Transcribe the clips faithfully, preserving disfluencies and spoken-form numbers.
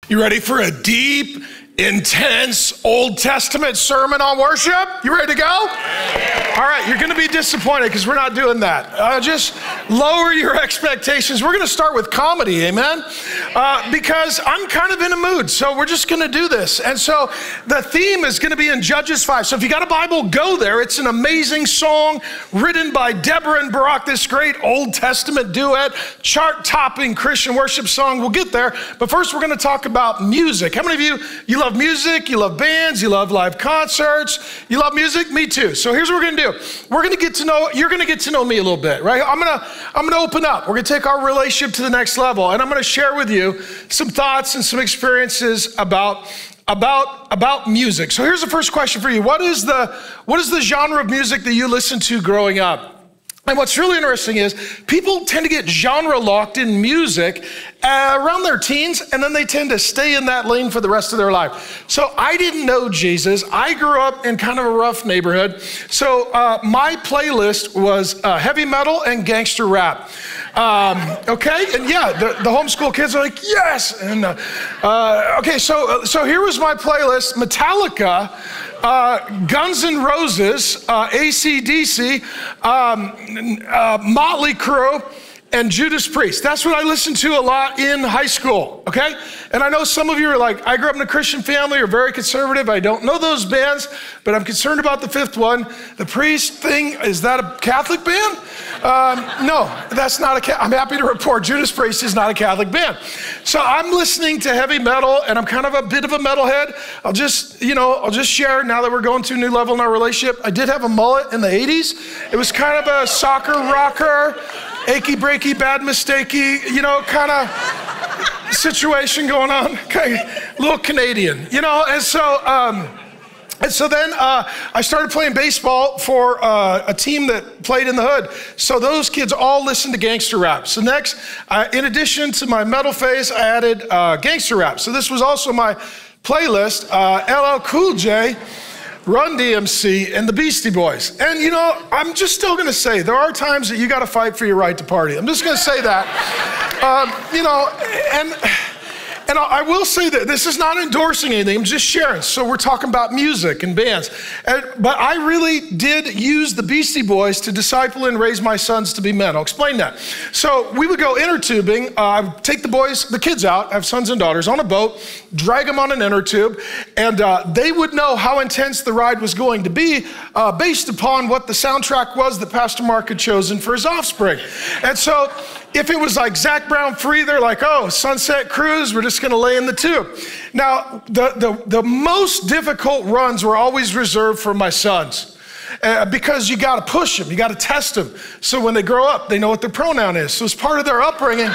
You ready for a deep, intense Old Testament sermon on worship? You ready to go? All right, you're going to be disappointed because we're not doing that. Uh, just lower your expectations. We're going to start with comedy, amen? Uh, because I'm kind of in a mood, so we're just going to do this. And so the theme is going to be in Judges five. So if you got a Bible, go there. It's an amazing song written by Deborah and Barak, this great Old Testament duet, chart-topping Christian worship song. We'll get there. But first, we're going to talk about music. How many of you, you love music, you love bands, you love live concerts, you love music? Me too. So here's what we're going to do. We're going to get to know, you're going to get to know me a little bit, right? I'm going to, I'm going to open up. We're going to take our relationship to the next level, and I'm going to share with you some thoughts and some experiences about about about music. So here's the first question for you. What is the what is the genre of music that you listened to growing up? And what's really interesting is people tend to get genre locked in music uh, around their teens, and then they tend to stay in that lane for the rest of their life. So I didn't know Jesus. I grew up in kind of a rough neighborhood. So uh, my playlist was uh, heavy metal and gangster rap. Um, okay, and yeah, the, the homeschool kids are like, yes. And uh, uh, okay, so so here was my playlist: Metallica, uh, Guns N' Roses, uh, A C D C, um, uh, Motley Crue, and Judas Priest. That's what I listened to a lot in high school, okay? And I know some of you are like, I grew up in a Christian family, or very conservative. I don't know those bands, but I'm concerned about the fifth one. The Priest thing, is that a Catholic band? Um, no, that's not a Catholic. I'm happy to report Judas Priest is not a Catholic band. So I'm listening to heavy metal, and I'm kind of a bit of a metalhead. I'll just, you know, I'll just share now that we're going to a new level in our relationship. I did have a mullet in the eighties. It was kind of a soccer rocker, achy breaky, bad mistakey, you know, kind of situation going on. Okay, a little Canadian, you know, and so, um, and so then uh, I started playing baseball for uh, a team that played in the hood. So those kids all listened to gangster rap. So next, uh, in addition to my metal phase, I added uh, gangster rap. So this was also my playlist, uh, L L Cool J, Run D M C, and the Beastie Boys. And you know, I'm just still gonna say, there are times that you gotta fight for your right to party. I'm just gonna say that. um, you know, and, and I will say that this is not endorsing anything, I'm just sharing. So we're talking about music and bands. And, but I really did use the Beastie Boys to disciple and raise my sons to be men. I'll explain that. So we would go inner tubing, uh, take the boys, the kids out, I have sons and daughters, on a boat, drag them on an inner tube, and uh, they would know how intense the ride was going to be uh, based upon what the soundtrack was that Pastor Mark had chosen for his offspring. And so if it was like Zac Brown Free, they're like, oh, Sunset Cruise, we're just gonna lay in the tube. Now, the, the, the most difficult runs were always reserved for my sons. Uh, because you gotta push them, you gotta test them. So when they grow up, they know what their pronoun is. So as part of their upbringing,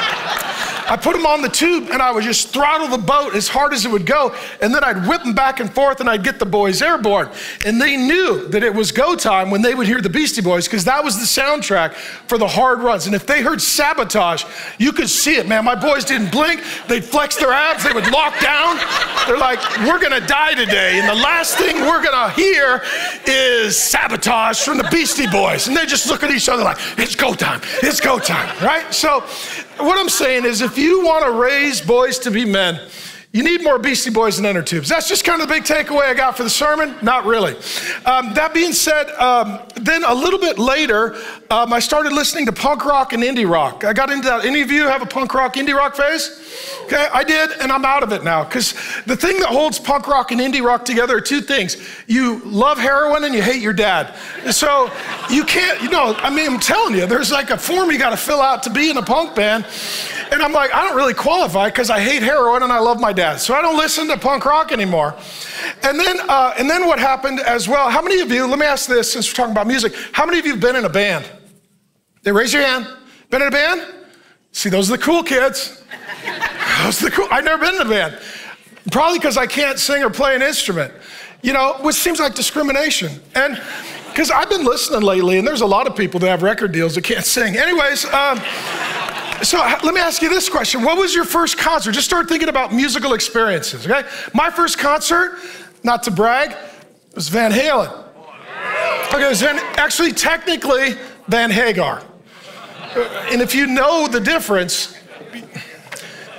I put them on the tube and I would just throttle the boat as hard as it would go, and then I'd whip them back and forth and I'd get the boys airborne. And they knew that it was go time when they would hear the Beastie Boys, because that was the soundtrack for the hard runs. And if they heard Sabotage, you could see it, man. My boys didn't blink, they'd flex their abs, they would lock down. They're like, we're gonna die today, and the last thing we're gonna hear is Sabotage from the Beastie Boys. And they just look at each other like, it's go time, it's go time, right? So what I'm saying is, if you want to raise boys to be men, you need more Beastie Boys and inner tubes. That's just kind of the big takeaway I got for the sermon. Not really. Um, that being said, um, then a little bit later, um, I started listening to punk rock and indie rock. I got into that. Any of you have a punk rock, indie rock phase? Okay, I did, and I'm out of it now, because the thing that holds punk rock and indie rock together are two things. You love heroin and you hate your dad. So you can't, you know, I mean, I'm telling you, there's like a form you got to fill out to be in a punk band. And I'm like, I don't really qualify because I hate heroin and I love my dad. So I don't listen to punk rock anymore. And then, uh, and then what happened as well, how many of you, let me ask this since we're talking about music, how many of you have been in a band? They raise your hand. Been in a band? See, those are the cool kids. Those are the cool, I've never been in a band. Probably because I can't sing or play an instrument, you know, which seems like discrimination. And because I've been listening lately, and there's a lot of people that have record deals that can't sing. Anyways, um, so let me ask you this question. What was your first concert? Just start thinking about musical experiences, okay? My first concert, not to brag, was Van Halen. Okay, it was Van, actually technically Van Hagar. And if you know the difference,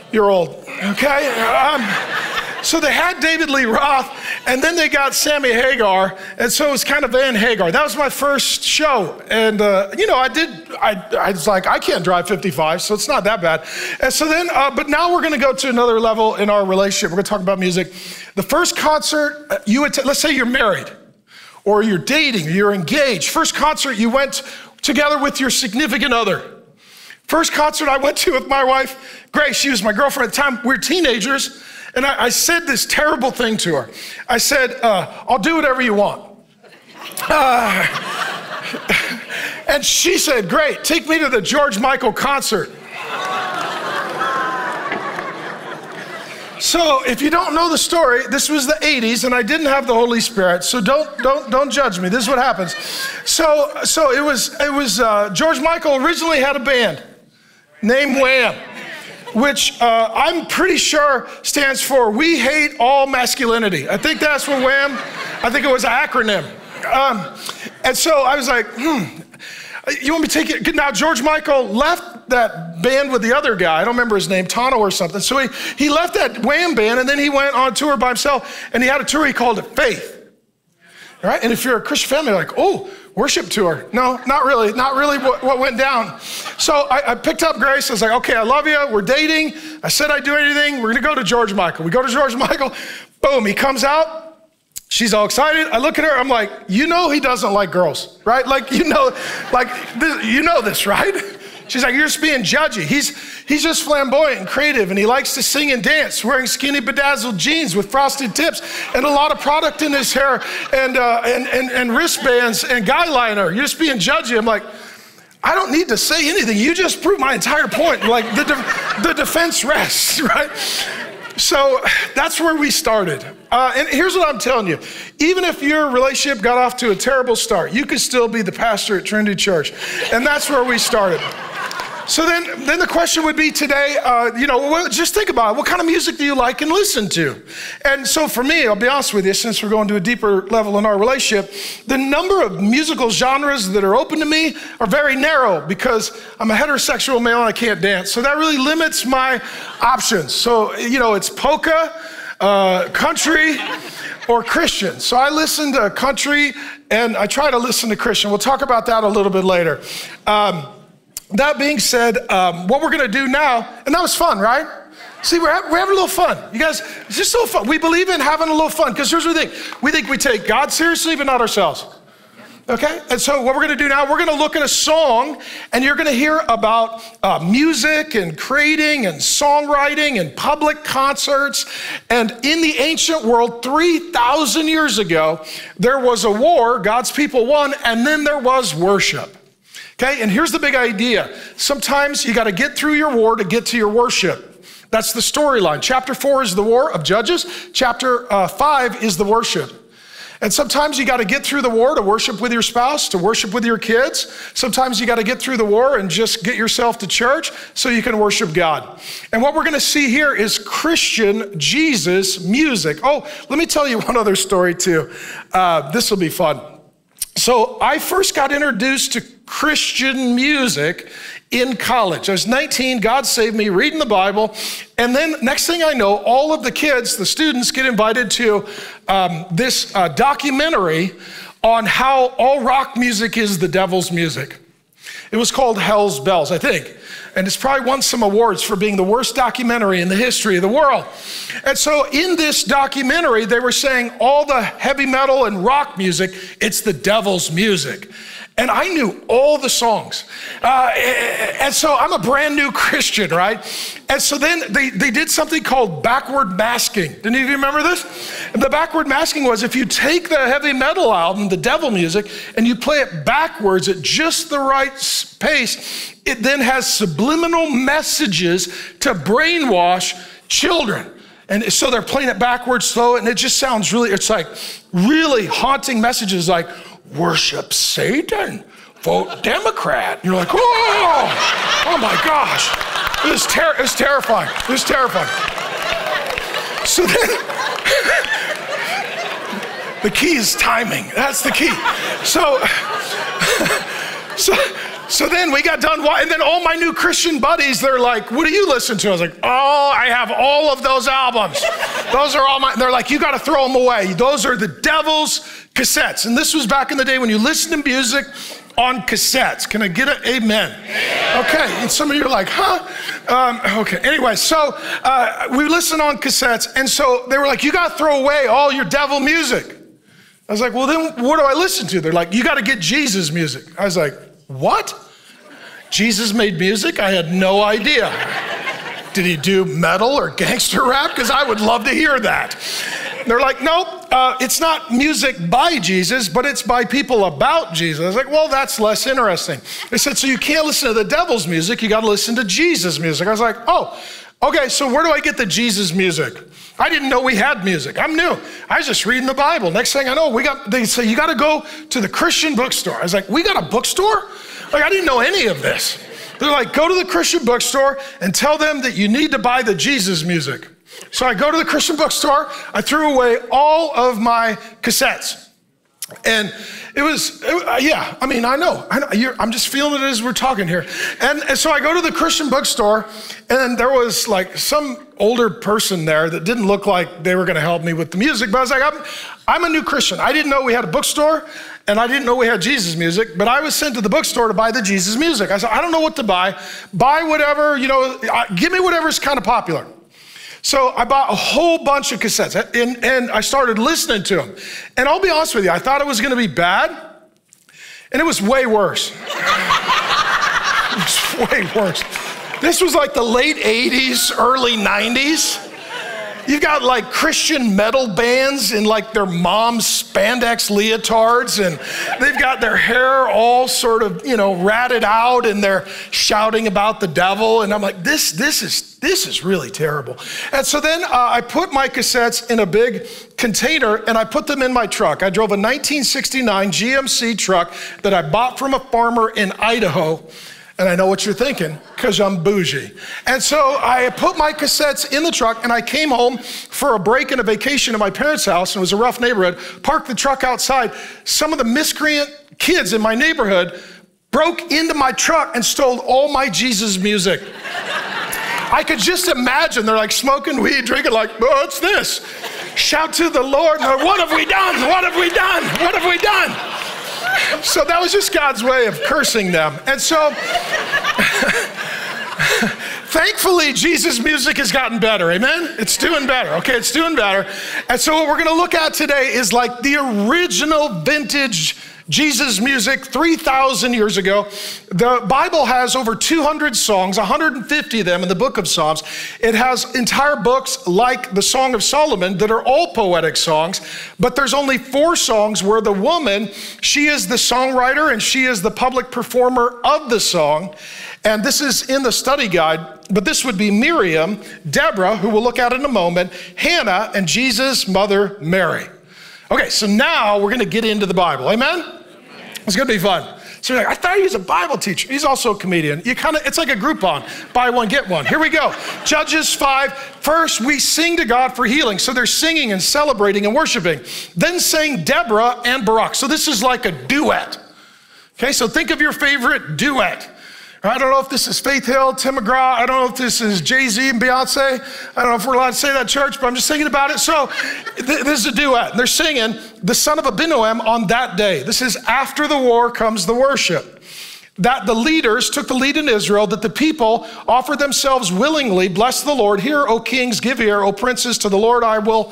You're old, okay? Um, so they had David Lee Roth, and then they got Sammy Hagar, and so it was kind of Van Hagar. That was my first show, and uh, you know, I did, I, I was like, I can't drive fifty-five, so it's not that bad. And so then, uh, but now we're gonna go to another level in our relationship. We're gonna talk about music. The first concert you attend, let's say you're married, or you're dating, or you're engaged. First concert you went together with your significant other. First concert I went to with my wife, Grace, she was my girlfriend at the time. We were teenagers, and I, I said this terrible thing to her. I said, uh, I'll do whatever you want. Uh, and she said, great, take me to the George Michael concert. So if you don't know the story, this was the eighties, and I didn't have the Holy Spirit, so don't don't don't judge me. This is what happens. So so it was it was uh, George Michael originally had a band named Wham, which uh, I'm pretty sure stands for We Hate All Masculinity. I think that's what Wham. I think it was an acronym. Um, and so I was like, hmm. You want me to take it? Now, George Michael left that band with the other guy. I don't remember his name, Tano or something. So he, he left that Wham band, and then he went on tour by himself, and he had a tour, he called it Faith. All right? And if you're a Christian family, you're like, oh, worship tour. No, not really. Not really what, what went down. So I, I picked up Grace. I was like, okay, I love you. We're dating. I said I'd do anything. We're going to go to George Michael. We go to George Michael. Boom, he comes out. She's all excited. I look at her, I'm like, you know he doesn't like girls, right? Like, you know, like, this, you know this, right? She's like, you're just being judgy. He's, he's just flamboyant and creative, and he likes to sing and dance, wearing skinny bedazzled jeans with frosted tips and a lot of product in his hair and, uh, and, and, and wristbands and guy liner. You're just being judgy. I'm like, I don't need to say anything. You just proved my entire point. Like, the, de- the defense rests, right? So that's where we started. Uh, and here's what I'm telling you. Even if your relationship got off to a terrible start, you could still be the pastor at Trinity Church. And that's where we started. So then, then the question would be today, uh, you know, well, just think about it. What kind of music do you like and listen to? And so for me, I'll be honest with you, since we're going to a deeper level in our relationship, the number of musical genres that are open to me are very narrow because I'm a heterosexual male and I can't dance. So that really limits my options. So, you know, it's polka, uh, country, or Christian. So I listen to country and I try to listen to Christian. We'll talk about that a little bit later. Um, That being said, um, what we're gonna do now, and that was fun, right? See, we're, ha- we're having a little fun. You guys, it's just so fun. We believe in having a little fun, because here's what we think. We think we take God seriously, but not ourselves. Okay? And so what we're gonna do now, we're gonna look at a song, and you're gonna hear about uh, music and creating and songwriting and public concerts. And in the ancient world, three thousand years ago, there was a war, God's people won, and then there was worship. Okay, and here's the big idea. Sometimes you got to get through your war to get to your worship. That's the storyline. Chapter four is the war of Judges. Chapter uh, five is the worship. And sometimes you got to get through the war to worship with your spouse, to worship with your kids. Sometimes you got to get through the war and just get yourself to church so you can worship God. And what we're going to see here is Christian Jesus music. Oh, let me tell you one other story too. Uh, this will be fun. So I first got introduced to Christian music in college. I was nineteen, God saved me, reading the Bible. And then next thing I know, all of the kids, the students, get invited to um, this uh, documentary on how all rock music is the devil's music. It was called Hell's Bells, I think. And it's probably won some awards for being the worst documentary in the history of the world. And so in this documentary, they were saying all the heavy metal and rock music, it's the devil's music. And I knew all the songs. Uh, and so I'm a brand new Christian, right? And so then they, they did something called backward masking. Did any of you remember this? And the backward masking was if you take the heavy metal album, the devil music, and you play it backwards at just the right pace, it then has subliminal messages to brainwash children. And so they're playing it backwards slow, and it just sounds really, it's like really haunting messages like, worship Satan, vote Democrat. You're like, oh, oh my gosh. It was, ter- it was terrifying. It was terrifying. So then, the key is timing. That's the key. So, so, So then we got done, and then all my new Christian buddies, they're like, what do you listen to? I was like, oh, I have all of those albums. Those are all my, they're like, you got to throw them away. Those are the devil's cassettes. And this was back in the day when you listen to music on cassettes. Can I get an amen? Okay, and some of you are like, huh? Um, okay, anyway, so uh, we listen on cassettes, and so they were like, you got to throw away all your devil music. I was like, well, then what do I listen to? They're like, you got to get Jesus music. I was like, what? Jesus made music? I had no idea. Did he do metal or gangster rap? Because I would love to hear that. They're like, no, uh, it's not music by Jesus, but it's by people about Jesus. I was like, well, that's less interesting. They said, so you can't listen to the devil's music, you got to listen to Jesus music. I was like, oh, okay, so where do I get the Jesus music? I didn't know we had music. I'm new. I was just reading the Bible. Next thing I know, we got, they say, you got to go to the Christian bookstore. I was like, we got a bookstore? Like, I didn't know any of this. They're like, go to the Christian bookstore and tell them that you need to buy the Jesus music. So I go to the Christian bookstore. I threw away all of my cassettes. And it was, it, uh, yeah, I mean, I know. I know you're, I'm just feeling it as we're talking here. And, and so I go to the Christian bookstore, and there was like some older person there that didn't look like they were going to help me with the music. But I was like, I'm, I'm a new Christian. I didn't know we had a bookstore, and I didn't know we had Jesus music, but I was sent to the bookstore to buy the Jesus music. I said, I don't know what to buy. Buy whatever, you know, give me whatever's kind of popular. So I bought a whole bunch of cassettes, and, and I started listening to them. And I'll be honest with you, I thought it was going to be bad, and it was way worse. It was way worse. This was like the late eighties, early nineties. You've got like Christian metal bands in like their mom's spandex leotards, and they've got their hair all sort of, you know, ratted out, and they're shouting about the devil. And I'm like, this, this is, this is really terrible. And so then uh, I put my cassettes in a big container, and I put them in my truck. I drove a nineteen sixty-nine G M C truck that I bought from a farmer in Idaho. And I know what you're thinking, because I'm bougie. And so I put my cassettes in the truck, and I came home for a break and a vacation at my parents' house, and it was a rough neighborhood, parked the truck outside. Some of the miscreant kids in my neighborhood broke into my truck and stole all my Jesus music. I could just imagine, they're like smoking weed, drinking like, what's this? Shout to the Lord, what have we done? What have we done? What have we done? So that was just God's way of cursing them. And so, thankfully, Jesus' music has gotten better, amen? It's doing better, okay? It's doing better. And so what we're gonna look at today is like the original vintage Jesus music three thousand years ago. The Bible has over two hundred songs, one hundred fifty of them in the book of Psalms. It has entire books like the Song of Solomon that are all poetic songs, but there's only four songs where the woman, she is the songwriter and she is the public performer of the song. And this is in the study guide, but this would be Miriam, Deborah, who we'll look at in a moment, Hannah, and Jesus' mother, Mary. Okay, so now we're gonna get into the Bible, amen? It's gonna be fun. So you're like, I thought he was a Bible teacher. He's also a comedian. You kind of, it's like a Groupon, buy one, get one. Here we go. Judges five, first we sing to God for healing. So they're singing and celebrating and worshiping. Then sang Deborah and Barak. So this is like a duet. Okay, so think of your favorite duet. I don't know if this is Faith Hill, Tim McGraw. I don't know if this is Jay-Z and Beyonce. I don't know if we're allowed to say that, church, but I'm just thinking about it. So th this is a duet. They're singing the son of Abinoam on that day. This is after the war comes the worship. That the leaders took the lead in Israel, that the people offered themselves willingly. Bless the Lord. Hear, O kings, give ear, O princes, to the Lord I will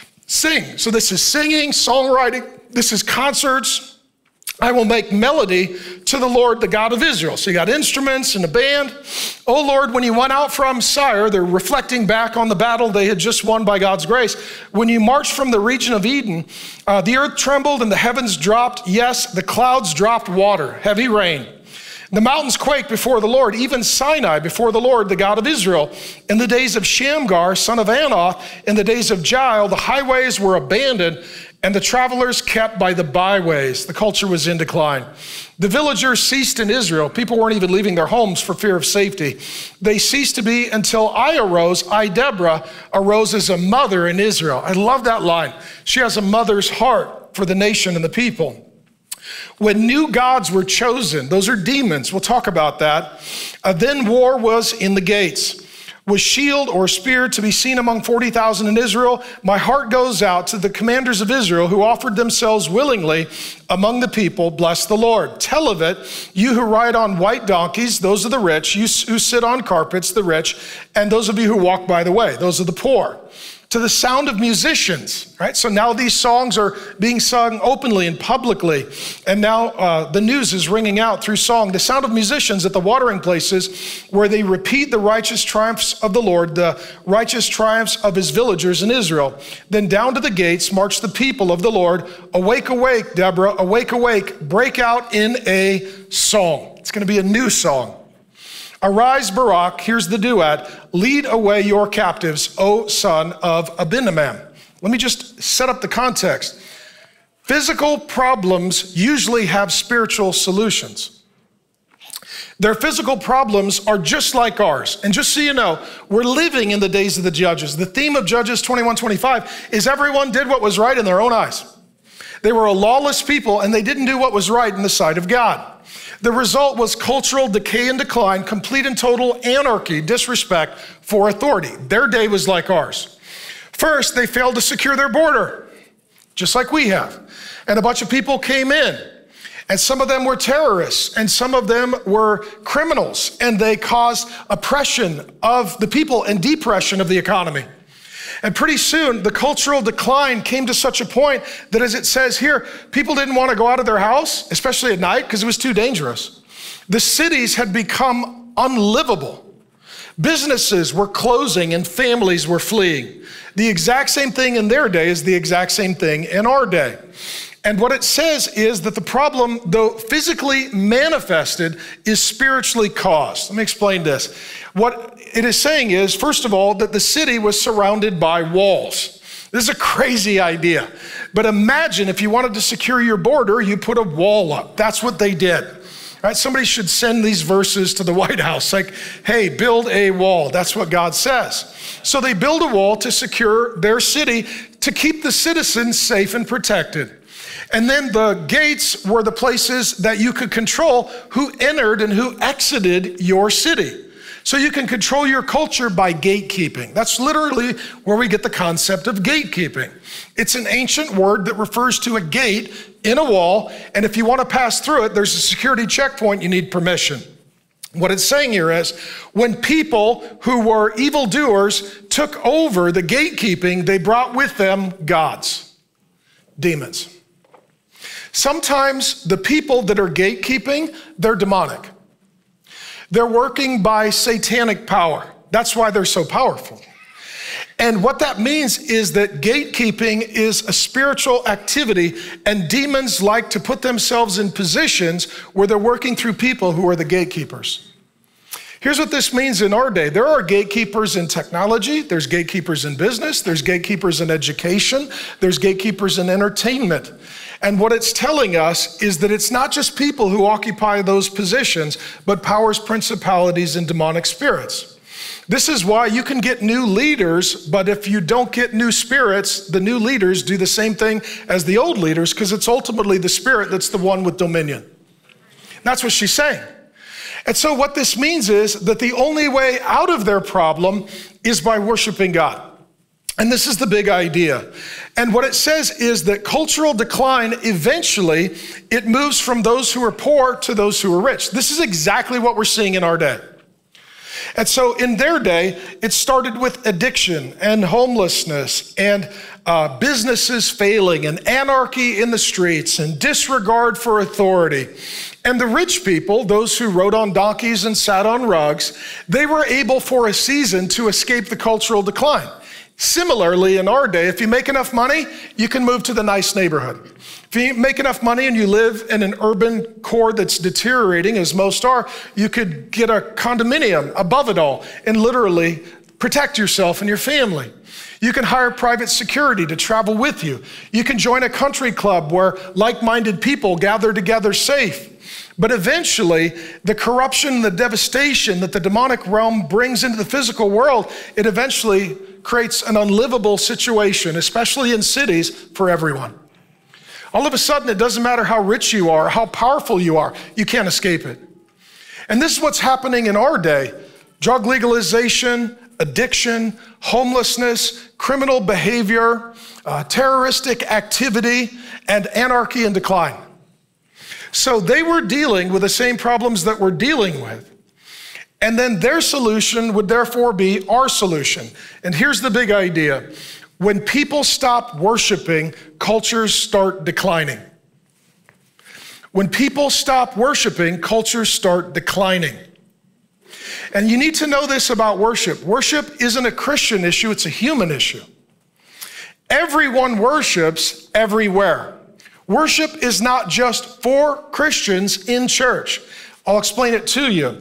sing. So this is singing, songwriting. This is concerts. I will make melody to the Lord, the God of Israel. So you got instruments and a band. Oh Lord, when you went out from Sire, they're reflecting back on the battle they had just won by God's grace. When you marched from the region of Eden, uh, the earth trembled and the heavens dropped. Yes, the clouds dropped water, heavy rain. The mountains quaked before the Lord, even Sinai before the Lord, the God of Israel. In the days of Shamgar, son of Anath, in the days of Jael, the highways were abandoned, and the travelers kept by the byways. The culture was in decline. The villagers ceased in Israel. People weren't even leaving their homes for fear of safety. They ceased to be until I arose. I, Deborah, arose as a mother in Israel. I love that line. She has a mother's heart for the nation and the people. When new gods were chosen, those are demons, we'll talk about that, uh, then war was in the gates. Was shield or spear to be seen among forty thousand in Israel? My heart goes out to the commanders of Israel who offered themselves willingly among the people. Bless the Lord. Tell of it, you who ride on white donkeys, those are the rich. You who sit on carpets, the rich. And those of you who walk by the way, those are the poor. To the sound of musicians, right? So now these songs are being sung openly and publicly. And now uh, the news is ringing out through song. The sound of musicians at the watering places where they repeat the righteous triumphs of the Lord, the righteous triumphs of his villagers in Israel. Then down to the gates march the people of the Lord. Awake, awake, Deborah, awake, awake, break out in a song. It's gonna be a new song. Arise, Barak, here's the duet. Lead away your captives, O son of Abinadab. Let me just set up the context. Physical problems usually have spiritual solutions. Their physical problems are just like ours. And just so you know, we're living in the days of the judges. The theme of Judges twenty-one twenty-five is everyone did what was right in their own eyes. They were a lawless people and they didn't do what was right in the sight of God. The result was cultural decay and decline, complete and total anarchy, disrespect for authority. Their day was like ours. First, they failed to secure their border, just like we have. And a bunch of people came in, and some of them were terrorists, and some of them were criminals, and they caused oppression of the people and depression of the economy. And pretty soon, the cultural decline came to such a point that, as it says here, people didn't want to go out of their house, especially at night, because it was too dangerous. The cities had become unlivable. Businesses were closing and families were fleeing. The exact same thing in their day is the exact same thing in our day. And what it says is that the problem, though physically manifested, is spiritually caused. Let me explain this. What it is saying is, first of all, that the city was surrounded by walls. This is a crazy idea. But imagine if you wanted to secure your border, you put a wall up. That's what they did. Right? Somebody should send these verses to the White House, like, hey, build a wall. That's what God says. So they build a wall to secure their city, to keep the citizens safe and protected. And then the gates were the places that you could control who entered and who exited your city. So you can control your culture by gatekeeping. That's literally where we get the concept of gatekeeping. It's an ancient word that refers to a gate in a wall, and if you want to pass through it, there's a security checkpoint, you need permission. What it's saying here is, when people who were evildoers took over the gatekeeping, they brought with them gods, demons. Sometimes the people that are gatekeeping, they're demonic. They're working by satanic power. That's why they're so powerful. And what that means is that gatekeeping is a spiritual activity, and demons like to put themselves in positions where they're working through people who are the gatekeepers. Here's what this means in our day. There are gatekeepers in technology, there's gatekeepers in business, there's gatekeepers in education, there's gatekeepers in entertainment. And what it's telling us is that it's not just people who occupy those positions, but powers, principalities, and demonic spirits. This is why you can get new leaders, but if you don't get new spirits, the new leaders do the same thing as the old leaders, because it's ultimately the spirit that's the one with dominion. That's what she's saying. And so what this means is that the only way out of their problem is by worshiping God. And this is the big idea. And what it says is that cultural decline, eventually, it moves from those who are poor to those who are rich. This is exactly what we're seeing in our day. And so in their day, it started with addiction and homelessness and uh, businesses failing and anarchy in the streets and disregard for authority. And the rich people, those who rode on donkeys and sat on rugs, they were able for a season to escape the cultural decline. Similarly, in our day, if you make enough money, you can move to the nice neighborhood. If you make enough money and you live in an urban core that's deteriorating, as most are, you could get a condominium above it all and literally protect yourself and your family. You can hire private security to travel with you. You can join a country club where like-minded people gather together safe. But eventually, the corruption, the devastation that the demonic realm brings into the physical world, it eventually creates an unlivable situation, especially in cities, for everyone. All of a sudden, it doesn't matter how rich you are, how powerful you are, you can't escape it. And this is what's happening in our day. Drug legalization, addiction, homelessness, criminal behavior, uh, terroristic activity, and anarchy and decline. So they were dealing with the same problems that we're dealing with. And then their solution would therefore be our solution. And here's the big idea. When people stop worshiping, cultures start declining. When people stop worshiping, cultures start declining. And you need to know this about worship. Worship isn't a Christian issue, it's a human issue. Everyone worships everywhere. Worship is not just for Christians in church. I'll explain it to you.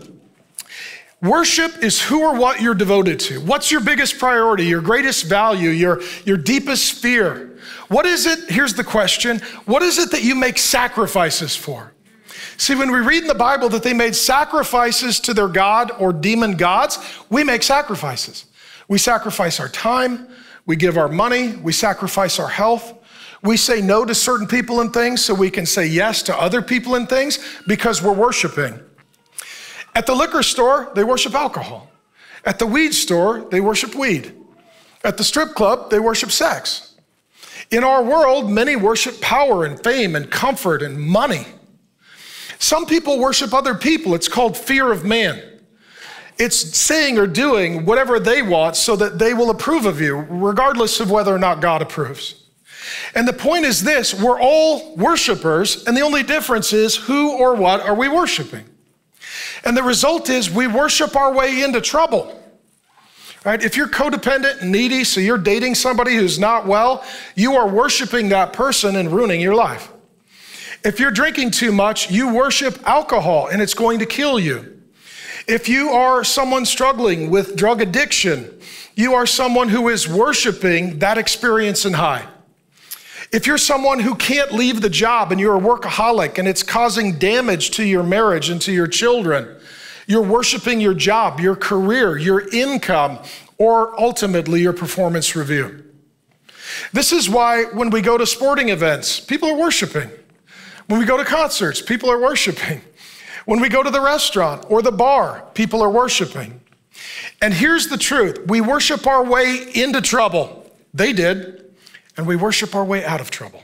Worship is who or what you're devoted to. What's your biggest priority, your greatest value, your, your deepest fear? What is it, here's the question, what is it that you make sacrifices for? See, when we read in the Bible that they made sacrifices to their god or demon gods, we make sacrifices. We sacrifice our time, we give our money, we sacrifice our health. We say no to certain people and things so we can say yes to other people and things because we're worshiping. At the liquor store, they worship alcohol. At the weed store, they worship weed. At the strip club, they worship sex. In our world, many worship power and fame and comfort and money. Some people worship other people. It's called fear of man. It's saying or doing whatever they want so that they will approve of you, regardless of whether or not God approves. And the point is this, we're all worshipers, and the only difference is who or what are we worshiping. And the result is we worship our way into trouble. Right? If you're codependent and needy, so you're dating somebody who's not well, you are worshiping that person and ruining your life. If you're drinking too much, you worship alcohol and it's going to kill you. If you are someone struggling with drug addiction, you are someone who is worshiping that experience and high. If you're someone who can't leave the job and you're a workaholic and it's causing damage to your marriage and to your children, you're worshiping your job, your career, your income, or ultimately your performance review. This is why when we go to sporting events, people are worshiping. When we go to concerts, people are worshiping. When we go to the restaurant or the bar, people are worshiping. And here's the truth. We worship our way into trouble. They did. And we worship our way out of trouble.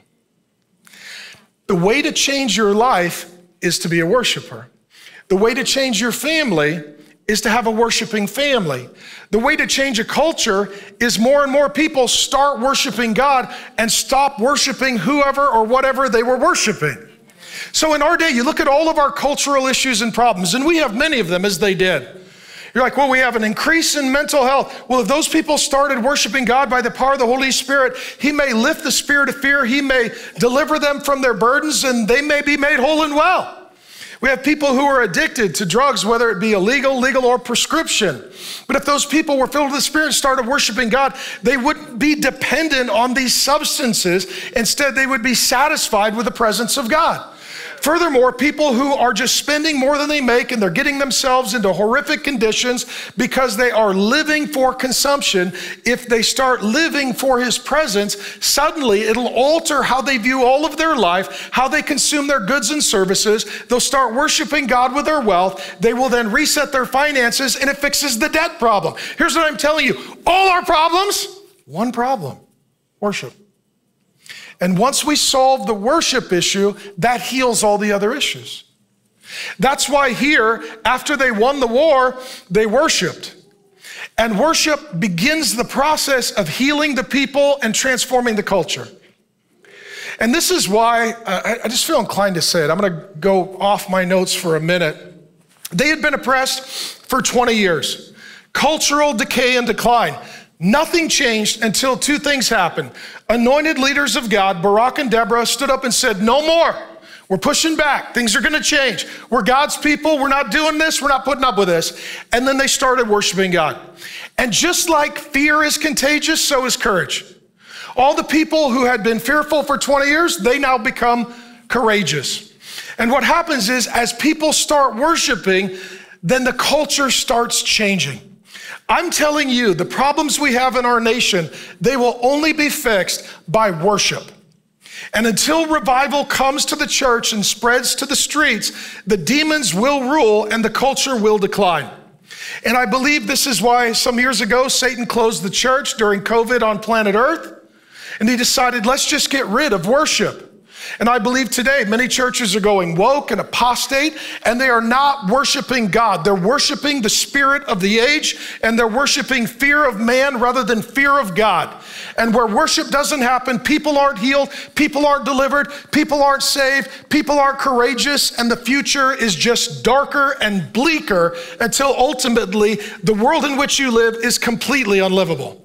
The way to change your life is to be a worshiper. The way to change your family is to have a worshiping family. The way to change a culture is more and more people start worshiping God and stop worshiping whoever or whatever they were worshiping. So in our day, you look at all of our cultural issues and problems, and we have many of them as they did. You're like, well, we have an increase in mental health. Well, if those people started worshiping God by the power of the Holy Spirit, He may lift the spirit of fear. He may deliver them from their burdens, and they may be made whole and well. We have people who are addicted to drugs, whether it be illegal, legal, or prescription. But if those people were filled with the Spirit and started worshiping God, they wouldn't be dependent on these substances. Instead, they would be satisfied with the presence of God. Furthermore, people who are just spending more than they make and they're getting themselves into horrific conditions because they are living for consumption, if they start living for His presence, suddenly it'll alter how they view all of their life, how they consume their goods and services. They'll start worshiping God with their wealth. They will then reset their finances and it fixes the debt problem. Here's what I'm telling you. All our problems, one problem, worship. And once we solve the worship issue, that heals all the other issues. That's why here, after they won the war, they worshiped. And worship begins the process of healing the people and transforming the culture. And this is why, uh, I just feel inclined to say it. I'm gonna go off my notes for a minute. They had been oppressed for twenty years. Cultural decay and decline. Nothing changed until two things happened. Anointed leaders of God, Barak and Deborah, stood up and said, no more. We're pushing back. Things are gonna change. We're God's people. We're not doing this. We're not putting up with this. And then they started worshiping God. And just like fear is contagious, so is courage. All the people who had been fearful for twenty years, they now become courageous. And what happens is, as people start worshiping, then the culture starts changing. I'm telling you, the problems we have in our nation, they will only be fixed by worship. And until revival comes to the church and spreads to the streets, the demons will rule and the culture will decline. And I believe this is why some years ago, Satan closed the church during COVID on planet Earth. And he decided, let's just get rid of worship. And I believe today many churches are going woke and apostate, and they are not worshiping God. They're worshiping the spirit of the age, and they're worshiping fear of man rather than fear of God. And where worship doesn't happen, people aren't healed, people aren't delivered, people aren't saved, people aren't courageous, and the future is just darker and bleaker until ultimately the world in which you live is completely unlivable.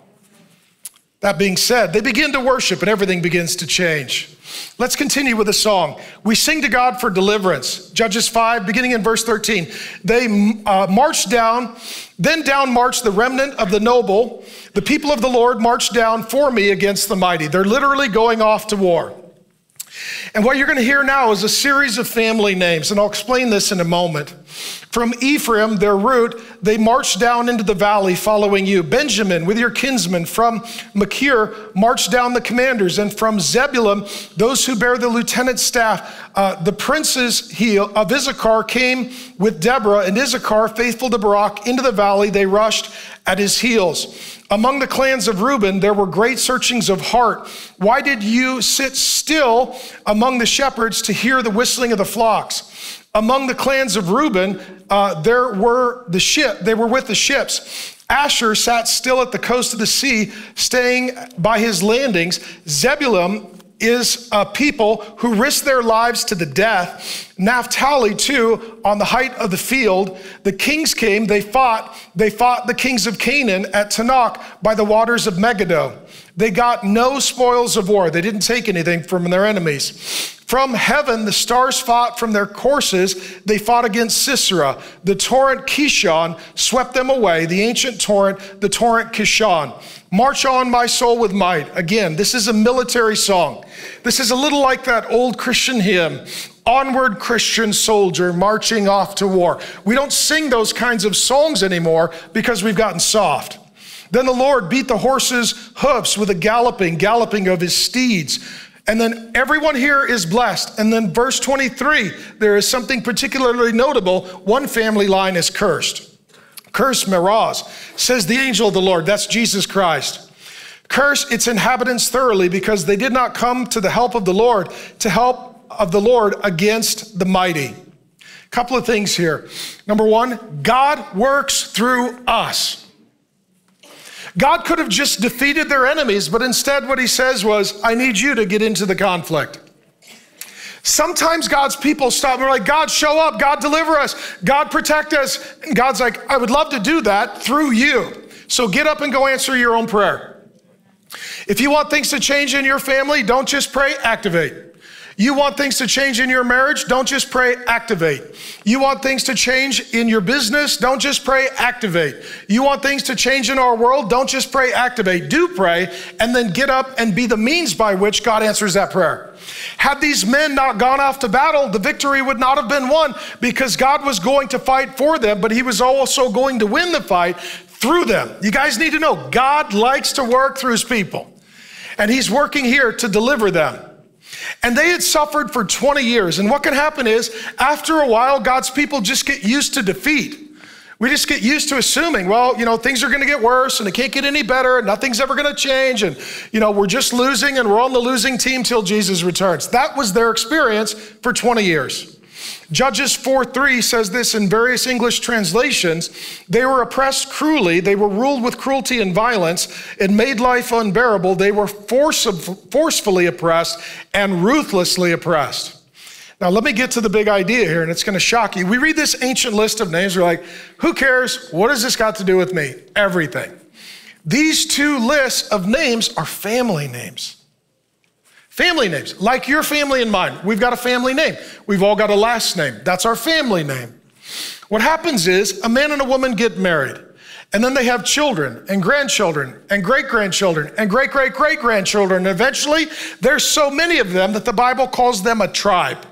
That being said, they begin to worship and everything begins to change. Let's continue with a song. We sing to God for deliverance. Judges five, beginning in verse thirteen. They uh, marched down, then down marched the remnant of the noble. The people of the Lord marched down for me against the mighty. They're literally going off to war. And what you're going to hear now is a series of family names, and I'll explain this in a moment. From Ephraim, their root, they marched down into the valley following you. Benjamin, with your kinsmen. From Machir, marched down the commanders. And from Zebulun, those who bear the lieutenant's staff. Uh, the princes of Issachar came with Deborah, and Issachar, faithful to Barak, into the valley. They rushed at his heels. Among the clans of Reuben, there were great searchings of heart. Why did you sit still among the shepherds to hear the whistling of the flocks? Among the clans of Reuben, uh, there were the ship. They were with the ships. Asher sat still at the coast of the sea, staying by his landings. Zebulun is a people who risk their lives to the death. Naphtali, too, on the height of the field. The kings came, they fought. They fought the kings of Canaan at Tanakh by the waters of Megiddo. They got no spoils of war. They didn't take anything from their enemies. From heaven, the stars fought from their courses. They fought against Sisera. The torrent Kishon swept them away. The ancient torrent, the torrent Kishon. March on, my soul, with might. Again, this is a military song. This is a little like that old Christian hymn, Onward, Christian Soldier, Marching Off to War. We don't sing those kinds of songs anymore because we've gotten soft. Then the Lord beat the horses' hoofs with a galloping, galloping of his steeds. And then everyone here is blessed. And then verse twenty-three, there is something particularly notable. One family line is cursed. Curse Meroz, says the angel of the Lord. That's Jesus Christ. Curse its inhabitants thoroughly because they did not come to the help of the Lord, to help of the Lord against the mighty. A couple of things here. Number one, God works through us. God could have just defeated their enemies, but instead what he says was, I need you to get into the conflict. Sometimes God's people stop and we're like, God, show up, God, deliver us, God, protect us. And God's like, I would love to do that through you. So get up and go answer your own prayer. If you want things to change in your family, don't just pray, activate. You want things to change in your marriage? Don't just pray, activate. You want things to change in your business? Don't just pray, activate. You want things to change in our world? Don't just pray, activate. Do pray, and then get up and be the means by which God answers that prayer. Had these men not gone off to battle, the victory would not have been won because God was going to fight for them, but he was also going to win the fight through them. You guys need to know, God likes to work through his people, and he's working here to deliver them. And they had suffered for twenty years. And what can happen is, after a while, God's people just get used to defeat. We just get used to assuming, well, you know, things are going to get worse and it can't get any better. And nothing's ever going to change. And, you know, we're just losing and we're on the losing team till Jesus returns. That was their experience for twenty years. Judges four three says this in various English translations. They were oppressed cruelly. They were ruled with cruelty and violence. It made life unbearable. They were force forcefully oppressed and ruthlessly oppressed. Now, let me get to the big idea here, and it's going to shock you. We read this ancient list of names. We're like, who cares? What has this got to do with me? Everything. These two lists of names are family names. Family names, like your family and mine. We've got a family name. We've all got a last name. That's our family name. What happens is a man and a woman get married, and then they have children and grandchildren and great-grandchildren and great-great-great-grandchildren. And eventually, there's so many of them that the Bible calls them a tribe.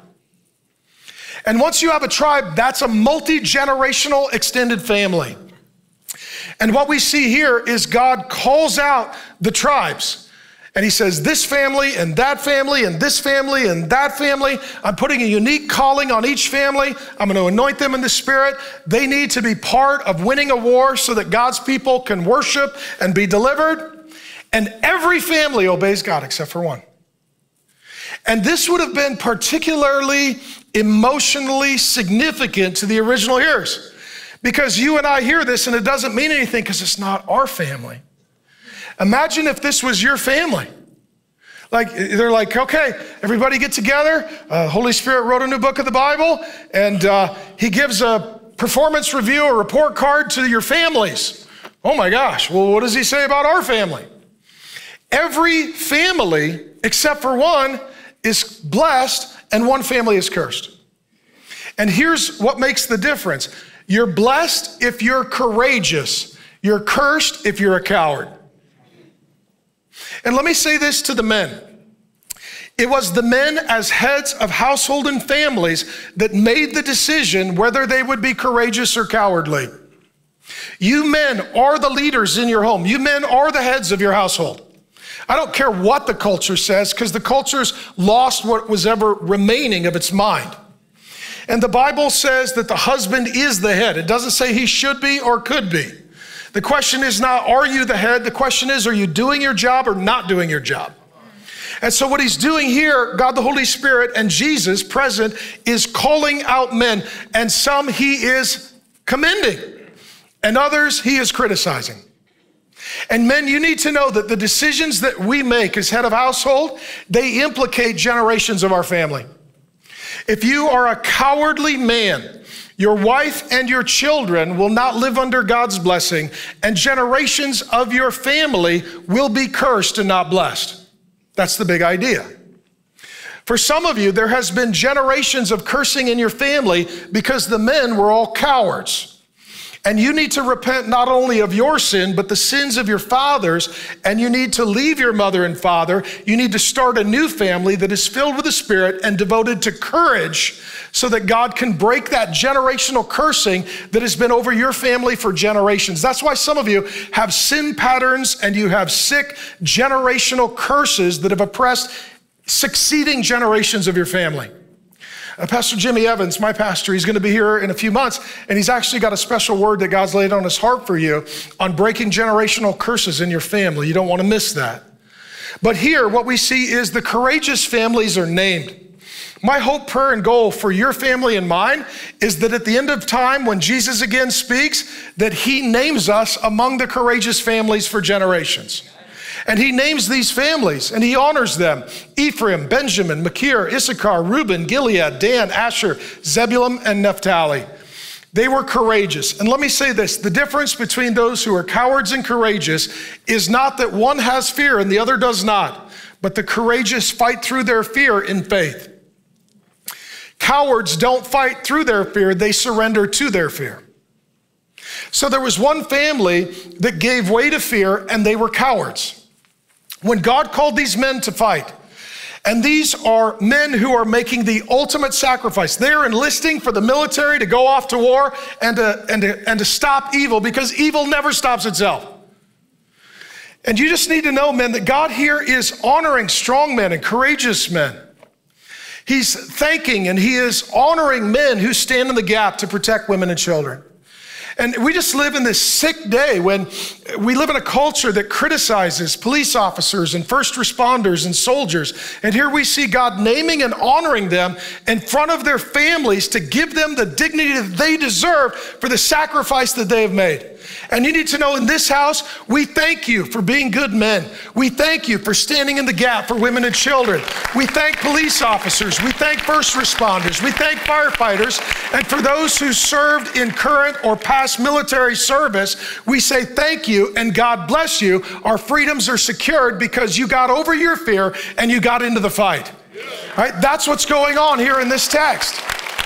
And once you have a tribe, that's a multi-generational extended family. And what we see here is God calls out the tribes. And he says, this family and that family and this family and that family, I'm putting a unique calling on each family. I'm going to anoint them in the Spirit. They need to be part of winning a war so that God's people can worship and be delivered. And every family obeys God except for one. And this would have been particularly emotionally significant to the original hearers, because you and I hear this and it doesn't mean anything because it's not our family. Imagine if this was your family. Like, they're like, okay, everybody get together. Uh, Holy Spirit wrote a new book of the Bible, and uh, he gives a performance review, a report card to your families. Oh my gosh, well, what does he say about our family? Every family, except for one, is blessed, and one family is cursed. And here's what makes the difference. You're blessed if you're courageous. You're cursed if you're a coward. And let me say this to the men. It was the men as heads of household and families that made the decision whether they would be courageous or cowardly. You men are the leaders in your home. You men are the heads of your household. I don't care what the culture says, because the culture's lost what was ever remaining of its mind. And the Bible says that the husband is the head. It doesn't say he should be or could be. The question is not, are you the head? The question is, are you doing your job or not doing your job? And so what he's doing here, God the Holy Spirit and Jesus present, is calling out men. And some he is commending, and others he is criticizing. And men, you need to know that the decisions that we make as head of household, they implicate generations of our family. If you are a cowardly man, your wife and your children will not live under God's blessing, and generations of your family will be cursed and not blessed. That's the big idea. For some of you, there has been generations of cursing in your family because the men were all cowards. And you need to repent not only of your sin, but the sins of your fathers. And you need to leave your mother and father. You need to start a new family that is filled with the Spirit and devoted to courage, so that God can break that generational cursing that has been over your family for generations. That's why some of you have sin patterns and you have sick generational curses that have oppressed succeeding generations of your family. Uh, Pastor Jimmy Evans, my pastor, he's going to be here in a few months, and he's actually got a special word that God's laid on his heart for you on breaking generational curses in your family. You don't want to miss that. But here, what we see is the courageous families are named. My hope, prayer, and goal for your family and mine is that at the end of time, when Jesus again speaks, that he names us among the courageous families for generations. And he names these families and he honors them. Ephraim, Benjamin, Machir, Issachar, Reuben, Gilead, Dan, Asher, Zebulun, and Naphtali. They were courageous. And let me say this, the difference between those who are cowards and courageous is not that one has fear and the other does not, but the courageous fight through their fear in faith. Cowards don't fight through their fear, they surrender to their fear. So there was one family that gave way to fear, and they were cowards. When God called these men to fight, and these are men who are making the ultimate sacrifice. They're enlisting for the military to go off to war and to, and to, and to stop evil, because evil never stops itself. And you just need to know, men, that God here is honoring strong men and courageous men. He's thanking and he is honoring men who stand in the gap to protect women and children. And we just live in this sick day when we live in a culture that criticizes police officers and first responders and soldiers. And here we see God naming and honoring them in front of their families to give them the dignity that they deserve for the sacrifice that they have made. And you need to know, in this house, we thank you for being good men. We thank you for standing in the gap for women and children. We thank police officers. We thank first responders. We thank firefighters. And for those who served in current or past military service, we say thank you and God bless you. Our freedoms are secured because you got over your fear and you got into the fight. All right? That's what's going on here in this text.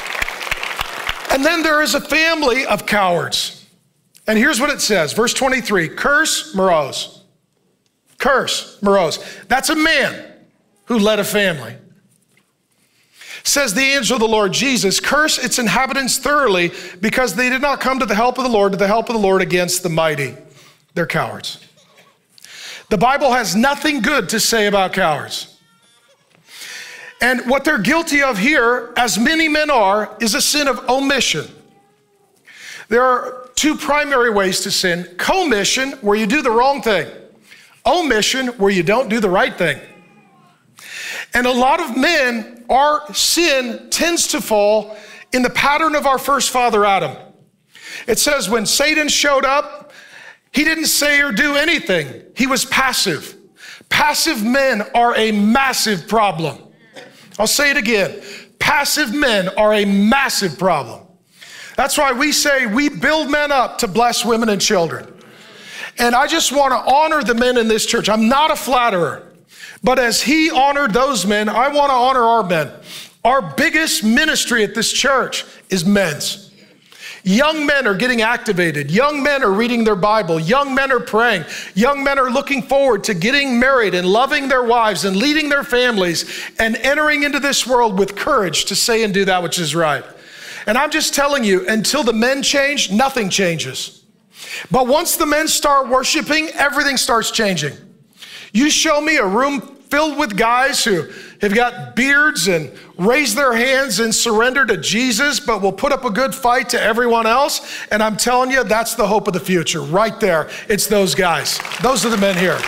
And then there is a family of cowards. And here's what it says, verse twenty-three, curse, morose. Curse, morose. That's a man who led a family. Says the angel of the Lord Jesus, curse its inhabitants thoroughly, because they did not come to the help of the Lord, to the help of the Lord against the mighty. They're cowards. The Bible has nothing good to say about cowards. And what they're guilty of here, as many men are, is a sin of omission. There are two primary ways to sin. Commission, where you do the wrong thing. Omission, where you don't do the right thing. And a lot of men, our sin tends to fall in the pattern of our first father, Adam. It says when Satan showed up, he didn't say or do anything. He was passive. Passive men are a massive problem. I'll say it again. Passive men are a massive problem. That's why we say we build men up to bless women and children. And I just want to honor the men in this church. I'm not a flatterer, but as he honored those men, I want to honor our men. Our biggest ministry at this church is men's. Young men are getting activated. Young men are reading their Bible. Young men are praying. Young men are looking forward to getting married and loving their wives and leading their families and entering into this world with courage to say and do that which is right. And I'm just telling you, until the men change, nothing changes. But once the men start worshiping, everything starts changing. You show me a room filled with guys who have got beards and raise their hands and surrender to Jesus, but will put up a good fight to everyone else. And I'm telling you, that's the hope of the future right there. It's those guys. Those are the men here.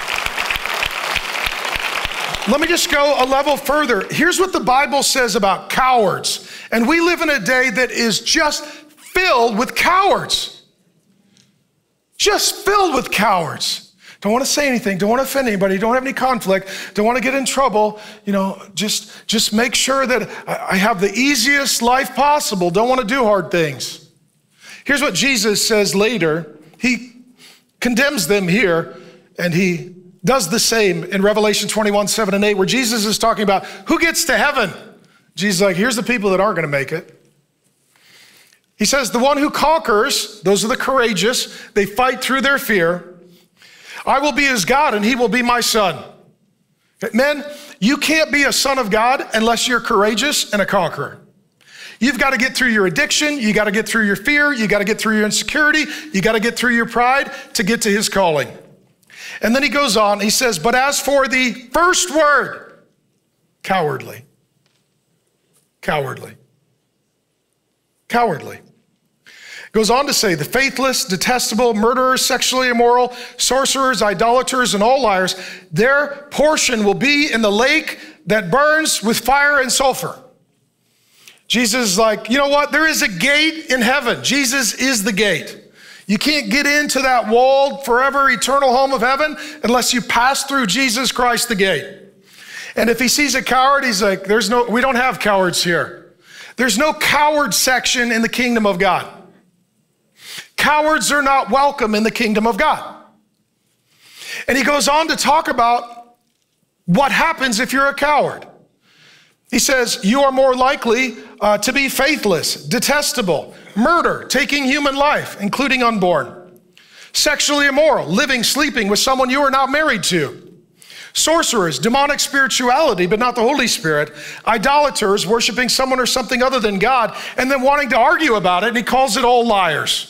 Let me just go a level further. Here's what the Bible says about cowards. And we live in a day that is just filled with cowards. Just filled with cowards. Don't want to say anything, don't want to offend anybody, don't have any conflict, don't want to get in trouble. You know, just, just make sure that I have the easiest life possible. Don't want to do hard things. Here's what Jesus says later. He condemns them here, and he does the same in Revelation twenty-one, seven and eight, where Jesus is talking about who gets to heaven. Jesus is like, here's the people that aren't going to make it. He says, the one who conquers, those are the courageous, they fight through their fear. I will be his God and he will be my son. Men, you can't be a son of God unless you're courageous and a conqueror. You've got to get through your addiction. You got to get through your fear. You got to get through your insecurity. You got to get through your pride to get to his calling. And then he goes on, he says, but as for the first word, cowardly, cowardly, cowardly. Goes on to say, the faithless, detestable, murderers, sexually immoral, sorcerers, idolaters, and all liars, their portion will be in the lake that burns with fire and sulfur. Jesus is like, you know what? There is a gate in heaven. Jesus is the gate. You can't get into that walled, forever, eternal home of heaven unless you pass through Jesus Christ, the gate. And if he sees a coward, he's like, there's no, we don't have cowards here. There's no coward section in the kingdom of God. Cowards are not welcome in the kingdom of God. And he goes on to talk about what happens if you're a coward. He says, you are more likely uh, to be faithless, detestable, murder, taking human life, including unborn, sexually immoral, living, sleeping with someone you are not married to, sorcerers, demonic spirituality, but not the Holy Spirit, idolaters, worshiping someone or something other than God, and then wanting to argue about it, and he calls it all liars.